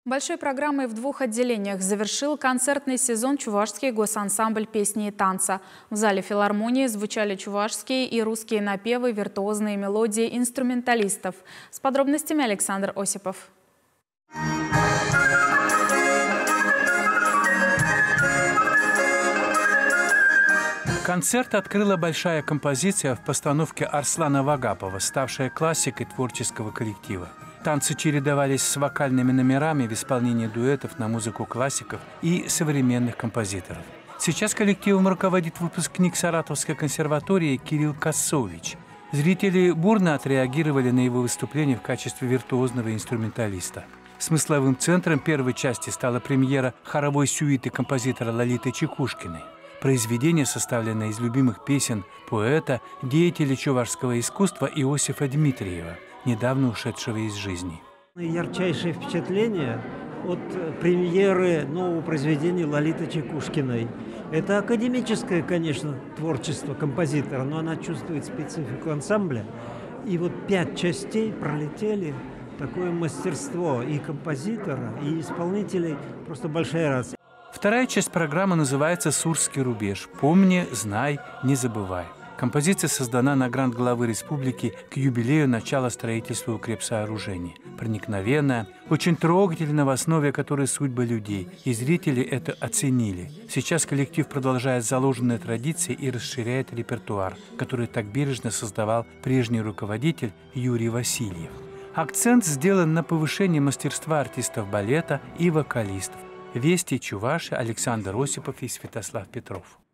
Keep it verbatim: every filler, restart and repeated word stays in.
Большой программой в двух отделениях завершил концертный сезон чувашский госансамбль песни и танца. В зале филармонии звучали чувашские и русские напевы, виртуозные мелодии инструменталистов. С подробностями Александр Осипов. Концерт открыла большая композиция в постановке Арслана Вагапова, ставшая классикой творческого коллектива. Танцы чередовались с вокальными номерами в исполнении дуэтов на музыку классиков и современных композиторов. Сейчас коллективом руководит выпускник Саратовской консерватории Кирилл Кассович. Зрители бурно отреагировали на его выступление в качестве виртуозного инструменталиста. Смысловым центром первой части стала премьера хоровой сюиты композитора Лолиты Чекушкиной. Произведение, составленное из любимых песен поэта, деятеля чувашского искусства Иосифа Дмитриева, недавно ушедшего из жизни. Ярчайшее впечатление от премьеры нового произведения Лолиты Чекушкиной. Это академическое, конечно, творчество композитора, но она чувствует специфику ансамбля. И вот пять частей пролетели. Такое мастерство и композитора, и исполнителей. Просто большая радость. Вторая часть программы называется «Сурский рубеж. Помни, знай, не забывай». Композиция создана на грант главы республики к юбилею начала строительства укрепсооружений. Проникновенная, очень трогательна, в основе которой судьбы людей. И зрители это оценили. Сейчас коллектив продолжает заложенные традиции и расширяет репертуар, который так бережно создавал прежний руководитель Юрий Васильев. Акцент сделан на повышении мастерства артистов балета и вокалистов. Вести Чуваши, Александр Осипов и Святослав Петров.